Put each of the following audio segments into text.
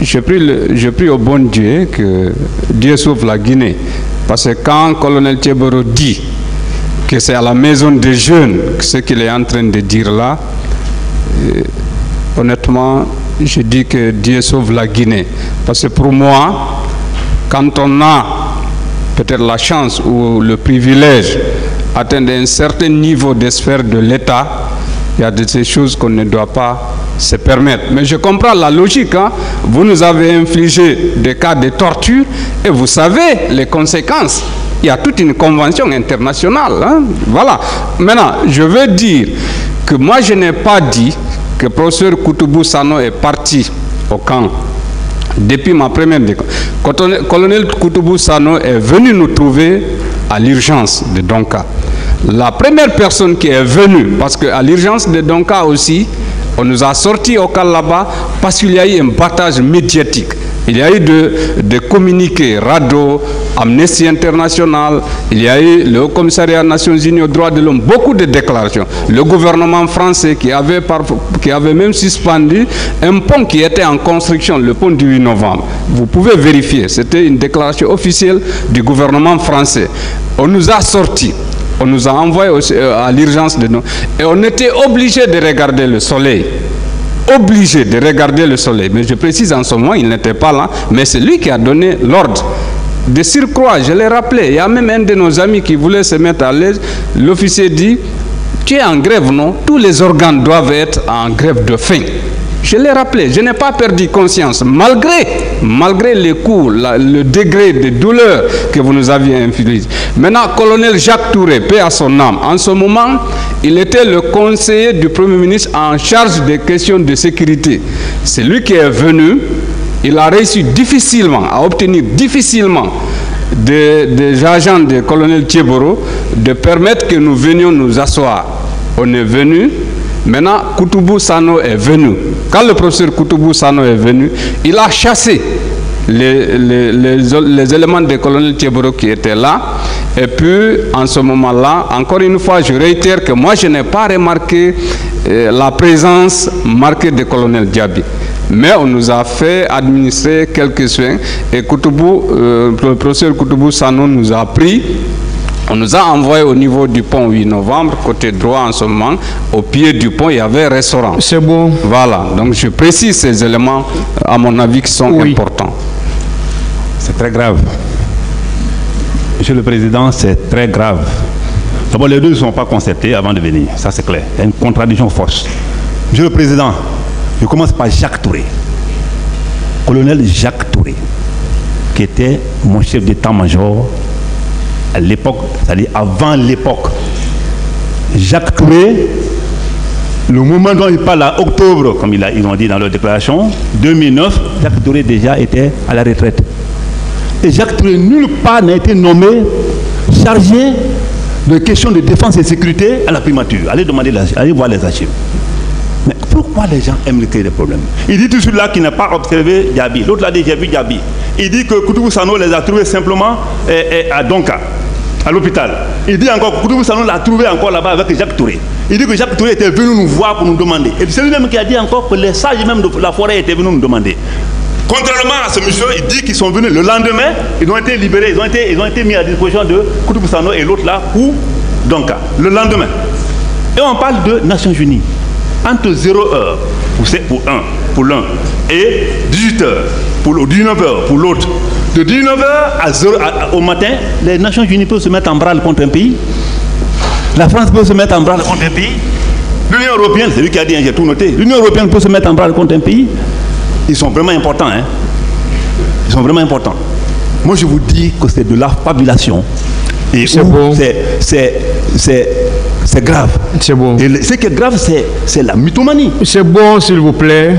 je prie au bon Dieu que Dieu sauve la Guinée. Parce que quand colonel Tchéboro dit que c'est à la maison des jeunes ce qu'il est en train de dire là, honnêtement, je dis que Dieu sauve la Guinée. Parce que pour moi, quand on a peut-être la chance ou le privilège d'atteindre un certain niveau de sphère de l'État, il y a de ces choses qu'on ne doit pas se permettre. Mais je comprends la logique. Hein? Vous nous avez infligé des cas de torture et vous savez les conséquences. Il y a toute une convention internationale. Hein? Voilà. Maintenant, je veux dire que moi, je n'ai pas dit que le professeur Koutoubou Sano est parti au camp. Depuis ma première découverte, colonel Koutoubou Sano est venu nous trouver à l'urgence de Donka. La première personne qui est venue, parce qu'à l'urgence de Donka aussi, on nous a sortis au camp là-bas parce qu'il y a eu un battage médiatique. Il y a eu de communiqués, RADDHO, Amnesty International, il y a eu le Haut Commissariat des Nations Unies aux droits de l'homme, beaucoup de déclarations. Le gouvernement français qui avait même suspendu un pont qui était en construction, le pont du 8 novembre. Vous pouvez vérifier, c'était une déclaration officielle du gouvernement français. On nous a sortis. On nous a envoyés à l'urgence de nous. Et on était obligé de regarder le soleil. Obligé de regarder le soleil. Mais je précise, en ce moment, il n'était pas là. Mais c'est lui qui a donné l'ordre. De surcroît, je l'ai rappelé, il y a même un de nos amis qui voulait se mettre à l'aise. L'officier dit, tu es en grève, non? Tous les organes doivent être en grève de faim. Je l'ai rappelé, je n'ai pas perdu conscience, malgré les coups, le degré de douleur que vous nous aviez infligé. Maintenant, colonel Jacques Touré, paix à son âme, en ce moment, il était le conseiller du Premier ministre en charge des questions de sécurité. C'est lui qui est venu, il a réussi difficilement, à obtenir difficilement des agents du colonel Tchéboro de permettre que nous venions nous asseoir. On est venu. Maintenant, Koutoubou Sano est venu. Quand le professeur Koutoubou Sano est venu, il a chassé les éléments des colonels Tchéboro qui étaient là. Et puis, en ce moment-là, encore une fois, je réitère que moi, je n'ai pas remarqué la présence marquée des colonels Diaby. Mais on nous a fait administrer quelques soins. Et le professeur Koutoubou Sano nous a pris. On nous a envoyé au niveau du pont 8 novembre, côté droit en ce moment. Au pied du pont, il y avait un restaurant. C'est bon. Voilà, donc je précise ces éléments, à mon avis, qui sont importants. C'est très grave. Monsieur le Président, c'est très grave. D'abord, les deux ne sont pas concertés avant de venir, ça c'est clair. Il y a une contradiction forte. Monsieur le Président, je commence par Jacques Touré. Colonel Jacques Touré, qui était mon chef d'état-major à l'époque, c'est-à-dire avant l'époque. Jacques Touré, le moment dont il parle à octobre, comme ils ont dit dans leur déclaration, 2009, Jacques Touré déjà était à la retraite. Et Jacques Touré, nulle part n'a été nommé chargé de questions de défense et sécurité à la primature. Allez voir les archives. Mais pourquoi les gens aiment créer des problèmes? Il dit tout celui-là qui n'a pas observé Diaby. L'autre l'a dit, j'ai vu Diaby. Il dit que Koutoubou Sano les a trouvés simplement à Donka, à l'hôpital. Il dit encore que Koutoubou Sano l'a trouvé encore là-bas avec Jacques Touré. Il dit que Jacques Touré était venu nous voir pour nous demander. Et c'est lui-même qui a dit encore que les sages même de la forêt étaient venus nous demander. Contrairement à ce monsieur, il dit qu'ils sont venus le lendemain, ils ont été libérés, ils ont été mis à disposition de Koutoubou Sano et l'autre là pour Donka, le lendemain. Et on parle de Nations Unies. Entre 0h pour l'un et 18h pour 19h pour l'autre. De 19h au matin, les Nations Unies peuvent se mettre en branle contre un pays. La France peut se mettre en branle contre un pays. L'Union européenne, c'est lui qui a dit, j'ai tout noté. L'Union européenne peut se mettre en branle contre un pays. Ils sont vraiment importants, hein. Ils sont vraiment importants. Moi, je vous dis que c'est de la fabulation. Et c'est bon. C'est grave. C'est bon. Et ce qui est grave, c'est la mythomanie. C'est bon, s'il vous plaît.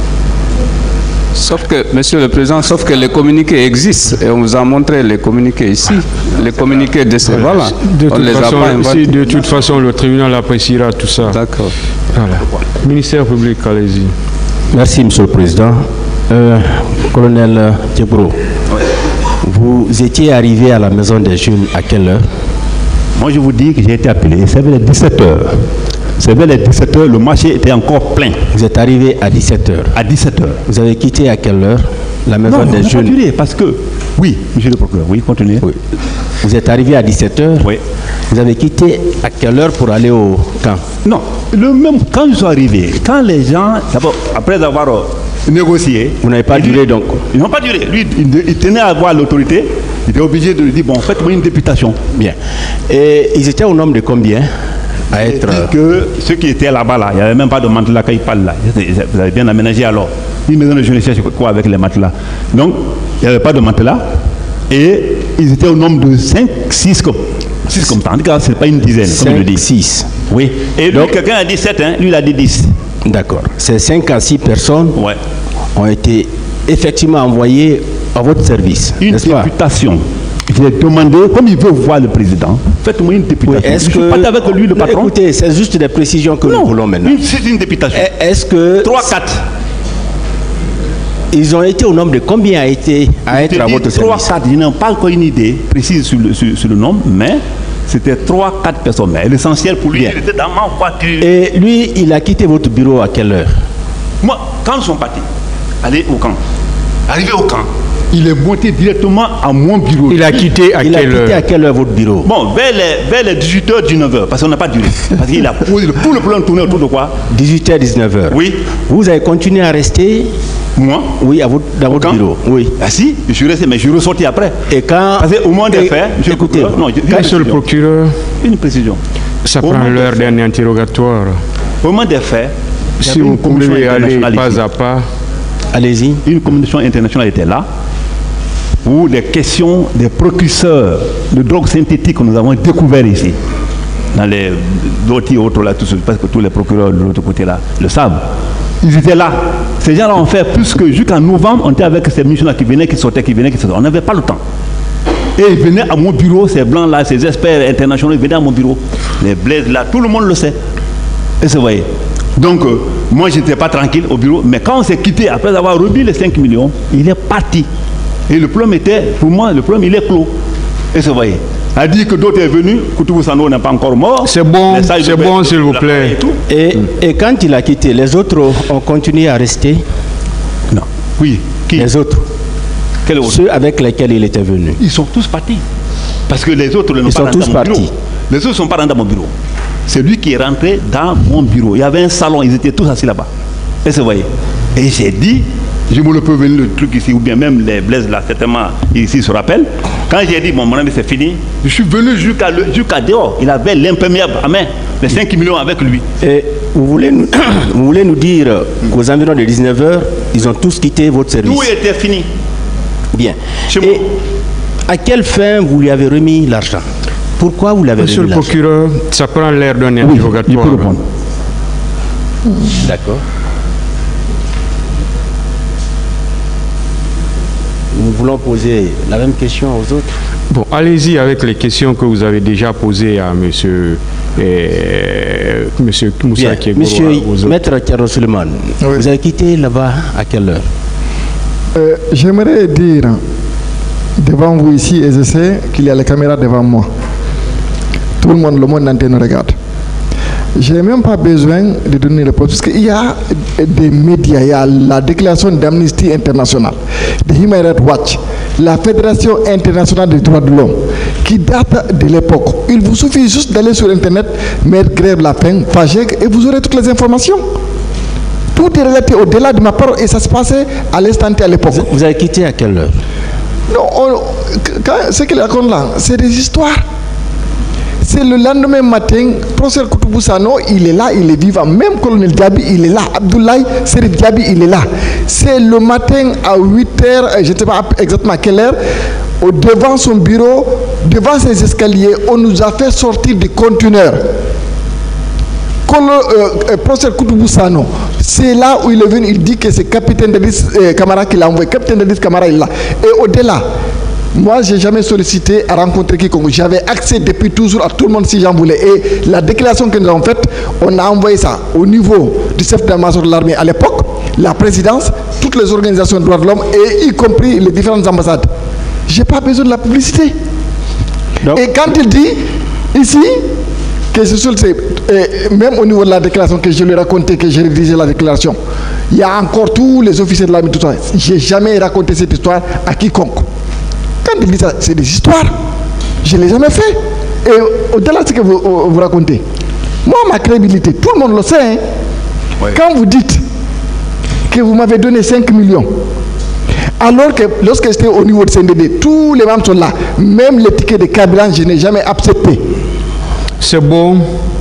Sauf que, Monsieur le Président, sauf que les communiqués existent. Et on vous a montré les communiqués ici. Les communiqués de ces voilà. De toute façon, le tribunal appréciera tout ça. D'accord. Voilà. Ministère public, allez-y. Merci, Monsieur le Président. Colonel Tchéboro, vous étiez arrivé à la maison des jeunes à quelle heure? Moi, je vous dis que j'ai été appelé, ça veut dire 17h. C'est vers les 17h, le marché était encore plein. Vous êtes arrivé à 17h. À 17h. Vous avez quitté à quelle heure la maison des jeunes? Non, duré parce que... Oui, monsieur le procureur, oui, continuez. Oui. Vous êtes arrivé à 17h. Oui. Vous avez quitté à quelle heure pour aller au camp? Non, le même, quand je suis arrivé, quand les gens, d'abord, après avoir négocié... Vous n'avez pas duré donc? Ils n'ont pas duré. Lui, il tenait à voir l'autorité. Il était obligé de lui dire, bon, faites-moi une députation. Bien. Et ils étaient au nombre de combien à être... Que ceux qui étaient là-bas, là, il n'y avait même pas de matelas quand ils parlent là. Vous avez bien aménagé alors. Une maison de jeunesse, quoi avec les matelas? Donc, il n'y avait pas de matelas. Et ils étaient au nombre de 5, 6 comme ça. En tout cas, ce n'est pas une dizaine, 5, comme je dis. 6. Oui. Et lui, quelqu'un a dit 7, hein, lui, il a dit 10. D'accord. Ces 5 à 6 personnes ont été effectivement envoyées à votre service. Une députation. J'ai demandé, comme il veut voir le président, faites-moi une députation. Oui, je suis pas avec lui, le patron. Écoutez, c'est juste des précisions que nous voulons maintenant. C'est une députation. Est-ce que... 3, 4. Ils ont été au nombre de combien à être à votre service? 3, 4. Je n'ai pas encore une idée précise sur le nombre, mais c'était 3, 4 personnes. Mais l'essentiel pour lui, il était dans ma voiture. Et lui, il a quitté votre bureau à quelle heure? Moi, quand ils sont partis, aller au camp, arrivé au camp, il est monté directement à mon bureau. Il a quitté à quelle heure votre bureau? Bon, vers les 18h, 19h, parce qu'on n'a pas duré. Parce qu'il a posé tout le plan tourné autour de quoi? 18h, 19h. Oui. Vous avez continué à rester? Moi? Oui, dans votre bureau. Oui. Ah si, je suis resté, mais je suis ressorti après. Et quand... Parce qu'au moment des faits, écoutez, monsieur le procureur, une précision. Ça prend l'heure d'un interrogatoire. Au moment des faits, si vous pouvez aller pas à pas. Allez-y. Une commission internationale était là, où les questions des précurseurs de drogues synthétiques que nous avons découvert ici, dans les dossiers autres là, parce que tous les procureurs de l'autre côté là le savent. Ils étaient là. Ces gens-là ont fait plus que jusqu'en novembre, on était avec ces missions-là qui venaient, qui sortaient. On n'avait pas le temps. Et ils venaient à mon bureau, ces blancs-là, ces experts internationaux, ils venaient à mon bureau. Les blaises là, tout le monde le sait. Et vous voyez. Donc, moi, je n'étais pas tranquille au bureau. Mais quand on s'est quitté, après avoir remis les 5 millions, il est parti. Et le problème était, pour moi, le problème, il est clos. Et vous voyez. A dit que d'autres est venu, Koutoubou Sano n'est pas encore mort. C'est bon, s'il vous plaît. Et quand il a quitté, les autres ont continué à rester? Non. Oui. Qui? Les autres. Quels autres? Ceux avec lesquels il était venu. Ils sont tous partis. Parce que les autres ne sont pas rentrés dans mon bureau. Les autres ne sont pas rentrés dans mon bureau. C'est lui qui est rentré dans mon bureau. Il y avait un salon, ils étaient tous assis là-bas. Et vous voyez. Et j'ai dit, je me le peux venir le truc ici, ou bien même les blaises là, certainement, ici se rappellent. Quand j'ai dit, bon, mon ami, c'est fini, je suis venu jusqu'à dehors. Il avait l'imperméable à main, les 5 millions avec lui. Et vous voulez nous dire qu'aux environs de 19h, ils ont tous quitté votre service? Tout était fini. Bien. Et à quelle fin vous lui avez remis l'argent? Pourquoi vous l'avez remis l'argent? Monsieur le procureur, ça prend l'air d'un interrogatoire. Il peut répondre. D'accord. Nous voulons poser la même question aux autres. Bon, allez-y avec les questions que vous avez déjà posées à monsieur Moussa Kégoura. Monsieur Maître Thierno Suleiman, vous avez quitté là-bas à quelle heure? J'aimerais dire devant vous ici, et je sais qu'il y a les caméras devant moi. Tout le monde entier nous regarde. Je n'ai même pas besoin de donner réponse parce qu'il y a des médias, il y a la déclaration d'Amnesty International, de Human Rights Watch, la Fédération internationale des droits de l'homme, qui date de l'époque. Il vous suffit juste d'aller sur Internet, mettre grève la faim, FAGEC, et vous aurez toutes les informations. Tout est relaté au-delà de ma parole et ça se passait à l'instant T à l'époque. Vous avez quitté à quelle heure? Non, ce qu'il raconte là, c'est des histoires. C'est le lendemain matin, professeur Koutoubou Sano, il est là, il est vivant. Même colonel Diaby, il est là. Abdoulaye Serif Diaby, il est là. C'est le matin à 8h, je ne sais pas exactement à quelle heure, devant son bureau, devant ses escaliers, on nous a fait sortir des conteneurs. Professeur Koutoubou Sano, c'est là où il est venu, il dit que c'est capitaine Dadis Camara qui l'a envoyé. Capitaine Dadis Camara, il est là. Et au-delà, moi, je n'ai jamais sollicité à rencontrer quiconque. J'avais accès depuis toujours à tout le monde si j'en voulais. Et la déclaration que nous avons faite, on a envoyé ça au niveau du chef d'état-major de l'armée à l'époque, la présidence, toutes les organisations de droits de l'homme, et y compris les différentes ambassades. Je n'ai pas besoin de la publicité. Donc, et quand il dit, ici, que même au niveau de la déclaration que je lui ai raconté, que j'ai rédigé la déclaration, il y a encore tous les officiers de l'armée, tout ça. Je n'ai jamais raconté cette histoire à quiconque. Quand il dit ça, c'est des histoires. Je ne l'ai jamais fait. Et au-delà de ce que vous racontez, moi, ma crédibilité, tout le monde le sait. Hein. Ouais. Quand vous dites que vous m'avez donné 5 millions, alors que lorsque j'étais au niveau de CNDD, tous les membres sont là, même les tickets de carburant, je n'ai jamais accepté. C'est bon.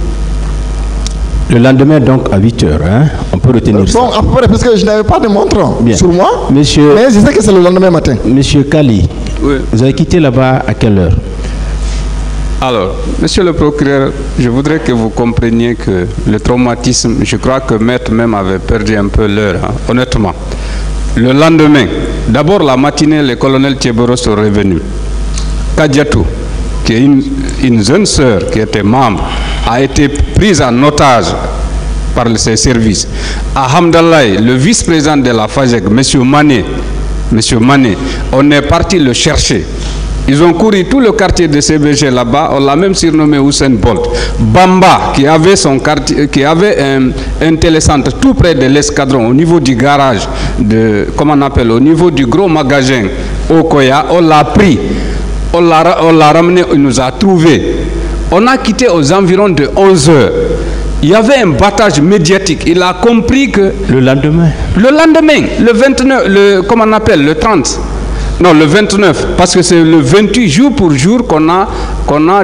Le lendemain, donc, à 8 h, hein, on peut retenir ça. Bon, à peu près, parce que je n'avais pas de montre sur moi. Monsieur, mais je sais que c'est le lendemain matin. Monsieur Kali, oui. Vous avez quitté là-bas à quelle heure? Alors, monsieur le procureur, je voudrais que vous compreniez que le traumatisme, je crois que Maître même avait perdu un peu l'heure, hein, honnêtement. Le lendemain, d'abord la matinée, les colonels Thieboro sont revenus. Kadiatou, qui est une jeune sœur qui était membre, a été prise en otage par ses services. À Hamdallaï, le vice-président de la FAGEC, M. Mané, on est parti le chercher. Ils ont couru tout le quartier de CBG là-bas, on l'a même surnommé Usain Bolt. Bamba, qui avait son quartier, qui avait un télécentre tout près de l'escadron, au niveau du garage, comment on appelle, au niveau du gros magasin Okoya, on l'a pris, on l'a ramené, il nous a trouvés. On a quitté aux environs de 11 h. Il y avait un battage médiatique. Il a compris que... Le lendemain, le 29, comment on appelle, le 30. Non, le 29, parce que c'est le 28 jour pour jour qu'on avait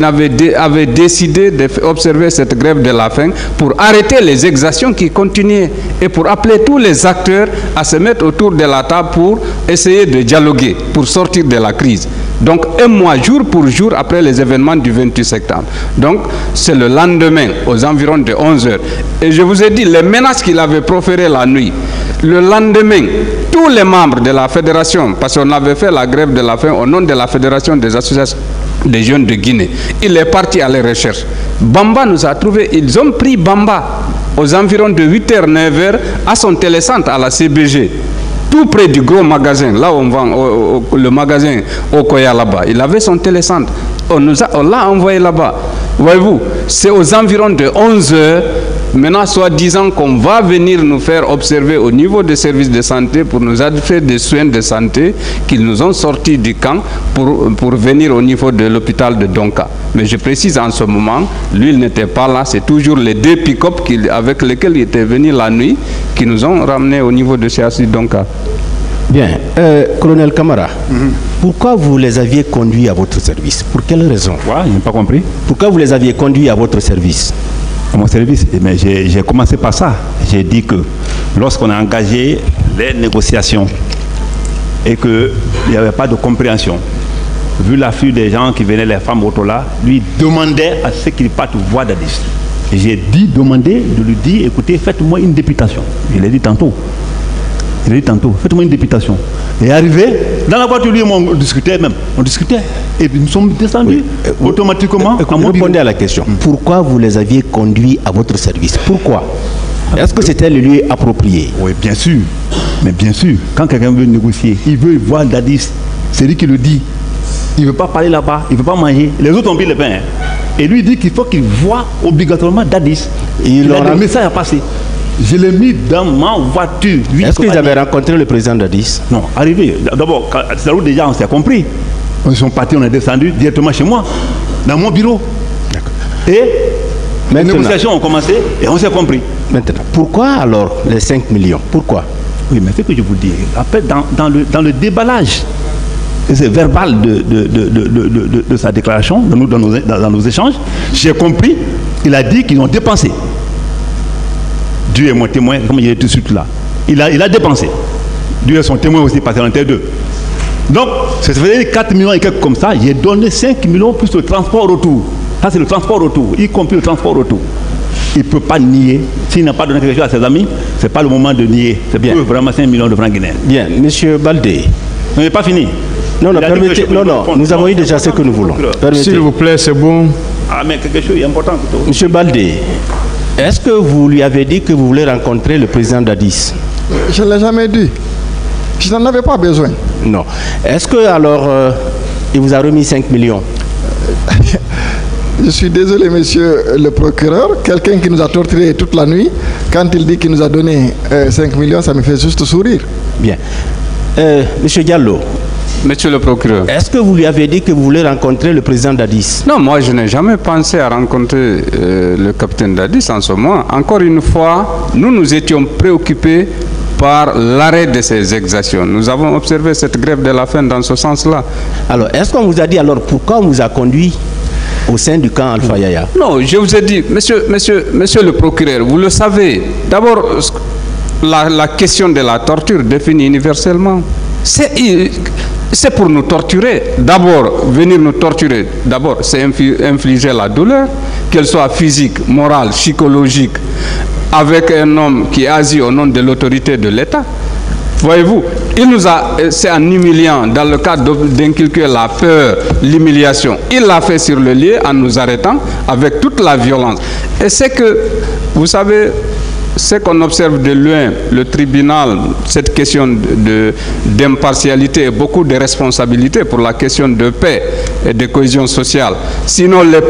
décidé d'observer cette grève de la faim pour arrêter les exactions qui continuaient et pour appeler tous les acteurs à se mettre autour de la table pour essayer de dialoguer, pour sortir de la crise. Donc, un mois, jour pour jour, après les événements du 28 septembre. Donc, c'est le lendemain, aux environs de 11 h. Et je vous ai dit, les menaces qu'il avait proférées la nuit, le lendemain, tous les membres de la fédération, parce qu'on avait fait la grève de la faim au nom de la fédération des associations des jeunes de Guinée, il est parti à la recherche. Bamba nous a trouvés, ils ont pris Bamba aux environs de 8 h, 9 h, à son télécentre à la CBG. Tout près du gros magasin, là où on vend le magasin Okoya là-bas. Il avait son télécentre. On l'a envoyé là-bas. Voyez-vous, c'est aux environs de 11 h. Maintenant, soi-disant qu'on va venir nous faire observer au niveau des services de santé pour nous faire des soins de santé qu'ils nous ont sortis du camp pour venir au niveau de l'hôpital de Donka. Mais je précise en ce moment, lui il n'était pas là, c'est toujours les 2 pick-up avec lesquels il était venu la nuit qui nous ont ramenés au niveau de CHU Donka. Bien, colonel Camara, pourquoi vous les aviez conduits à votre service? Pour quelle raison? Ouais, je n'ai pas compris. Pourquoi vous les aviez conduits à votre service? À mon service, mais j'ai commencé par ça. J'ai dit que lorsqu'on a engagé les négociations et qu'il n'y avait pas de compréhension, vu l'afflux des gens qui venaient, les femmes autour-là, lui demandait à ce qu'il parte voir Dadis. Et j'ai demandé de lui dire, écoutez, faites-moi une députation. Je l'ai dit tantôt. Faites-moi une députation. Et arrivé, dans la voiture, lui, on discutait même. On discutait. Et puis nous sommes descendus automatiquement. Répondez à la question. Pourquoi vous les aviez conduits à votre service? Pourquoi? Est-ce que c'était le lieu approprié? Oui, bien sûr. Mais bien sûr, quand quelqu'un veut négocier, il veut voir Dadis. C'est lui qui le dit. Il ne veut pas parler là-bas, il ne veut pas manger. Les autres ont pris le pain. Hein. Et lui dit qu'il faut qu'il voie obligatoirement Dadis. Il a des messages à passer. Je l'ai mis dans ma voiture. Est-ce qu'ils avaient rencontré le président Dadis? Non, arrivé. D'abord, c'est là où déjà on s'est compris. Ils sont partis, on est descendu directement chez moi, dans mon bureau. Et les négociations ont commencé et on s'est compris. Maintenant, pourquoi alors les 5 millions? Pourquoi? Oui, mais c'est ce que je vous dis. Après, dans le déballage verbal de sa déclaration, dans nos échanges, j'ai compris, il a dit qu'ils ont dépensé. Dieu est mon témoin, comme il est tout de suite là. Il a dépensé. Dieu est son témoin aussi, parce qu'il en était 2. Donc, ça faisait 4 millions et quelques comme ça. J'ai donné 5 millions plus le transport retour. Ça, c'est le transport retour, y compris le transport retour. Il ne peut pas nier. S'il n'a pas donné quelque chose à ses amis, ce n'est pas le moment de nier. C'est bien. Vraiment 5 millions de francs guinéens. Bien, monsieur Baldé. On n'est pas fini. Non, nous avons eu déjà ce que nous voulons. S'il vous plaît, c'est bon. Ah, mais quelque chose d'important. Monsieur Baldé, est-ce que vous lui avez dit que vous voulez rencontrer le président Dadis? Je ne l'ai jamais dit. Je n'en avais pas besoin. Non. Est-ce que alors il vous a remis 5 millions? Je suis désolé, monsieur le procureur. Quelqu'un qui nous a torturés toute la nuit, quand il dit qu'il nous a donné 5 millions, ça me fait juste sourire. Bien. Monsieur Diallo. Monsieur le procureur. Est-ce que vous lui avez dit que vous voulez rencontrer le président Dadis? Non, moi je n'ai jamais pensé à rencontrer le capitaine Dadis en ce moment. Encore une fois, nous étions préoccupés par l'arrêt de ces exactions. Nous avons observé cette grève de la faim dans ce sens-là. Alors, est-ce qu'on vous a dit alors pourquoi on vous a conduit au sein du camp Alpha Yaya? Non, je vous ai dit, monsieur le procureur, vous le savez, d'abord, la question de la torture définie universellement, c'est pour nous torturer. D'abord, venir nous torturer, d'abord, c'est infliger la douleur, qu'elle soit physique, morale, psychologique, avec un homme qui agit au nom de l'autorité de l'État. Voyez-vous, c'est en humiliant, dans le cadre d'inculquer la peur, l'humiliation. Il l'a fait sur le lieu en nous arrêtant avec toute la violence. Et c'est que, vous savez, c'est qu'on observe de loin, le tribunal, cette question d'impartialité et beaucoup de responsabilités pour la question de paix et de cohésion sociale. Sinon, les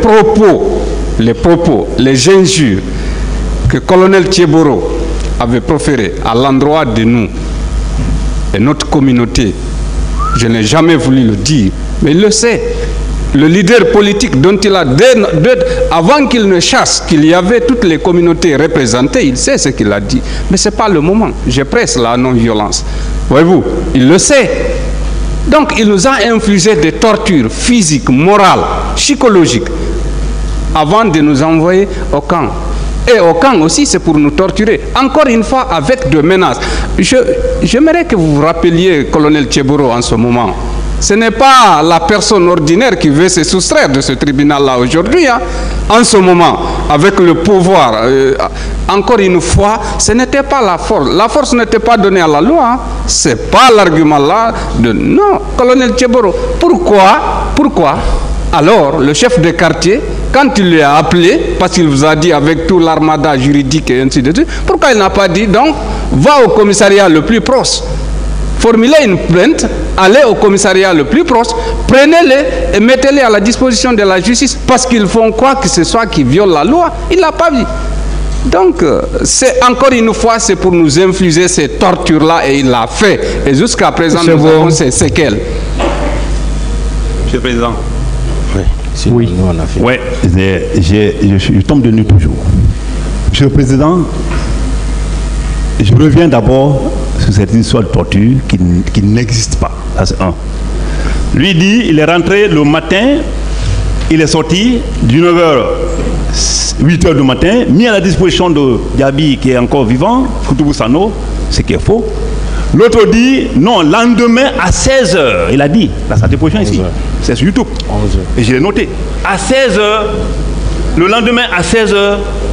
propos, les injures que le colonel Thieboro avait proférés à l'endroit de nous et notre communauté, je n'ai jamais voulu le dire, mais il le sait. Le leader politique dont il a, avant qu'il ne chasse qu'il y avait toutes les communautés représentées, il sait ce qu'il a dit. Mais ce n'est pas le moment. Je presse la non-violence. Voyez-vous, il le sait. Donc il nous a infligé des tortures physiques, morales, psychologiques, avant de nous envoyer au camp. Et au camp aussi, c'est pour nous torturer. Encore une fois, avec de menaces. J'aimerais que vous vous rappeliez, colonel Thieboro, en ce moment. Ce n'est pas la personne ordinaire qui veut se soustraire de ce tribunal-là aujourd'hui. Hein. En ce moment, avec le pouvoir, encore une fois, ce n'était pas la force. La force n'était pas donnée à la loi. Hein. Ce n'est pas l'argument-là de... Non, colonel Thieboro. Pourquoi alors le chef de quartier, quand il lui a appelé, parce qu'il vous a dit avec tout l'armada juridique et ainsi de suite, pourquoi il n'a pas dit donc, va au commissariat le plus proche, formulez une plainte, allez au commissariat le plus proche, prenez-les et mettez-les à la disposition de la justice parce qu'ils font quoi que ce soit qui viole la loi. Il ne l'a pas vu. Donc, c'est encore une fois, c'est pour nous infliger ces tortures-là et il l'a fait. Et jusqu'à présent, nous avons ces séquelles. Monsieur le Président. Oui, nous on a fait. Oui, je tombe de nuit toujours. Monsieur le Président, je reviens d'abord sur cette histoire de torture qui n'existe pas. Ça, c'est un. Lui dit, il est rentré le matin, il est sorti du 9h, 8h du matin, mis à la disposition de Diaby qui est encore vivant, Foutoubou Sano, ce qui est faux. L'autre dit, non, lendemain à 16h, il a dit, là, sa déposition ici, c'est sur YouTube, 11h. Et je l'ai noté, à 16h, le lendemain à 16h,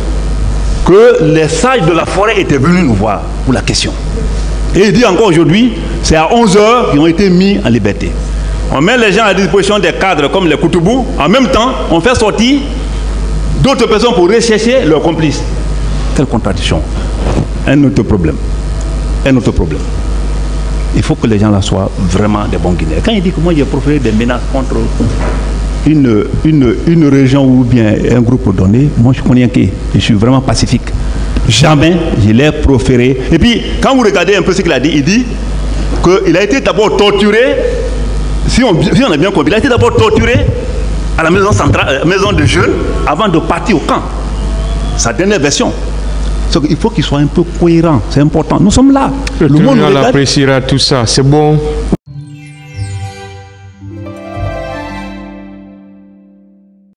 que les sages de la forêt étaient venus nous voir pour la question. Et il dit encore aujourd'hui, c'est à 11h qu'ils ont été mis en liberté. On met les gens à la disposition des cadres comme les Koutoubou, en même temps, on fait sortir d'autres personnes pour rechercher leurs complices. Quelle contradiction. Un autre problème. Il faut que les gens là soient vraiment des bons Guinéens. Quand il dit que moi j'ai proféré des menaces contre une région ou bien un groupe donné, moi je connais que je suis vraiment pacifique. Jamais je l'ai proféré. Et puis quand vous regardez un peu ce qu'il a dit, il dit qu'il a été d'abord torturé, si on a bien compris, il a été d'abord torturé à la maison centrale, maison de jeunes, avant de partir au camp. Sa dernière version. Il faut qu'il soit un peu cohérent, c'est important. Nous sommes là. Le monde appréciera tout ça, c'est bon.